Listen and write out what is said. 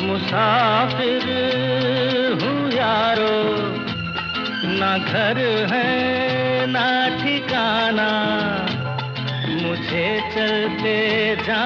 मुसाफिर हूँ यारो, ना घर है ना ठिकाना, मुझे चलते जा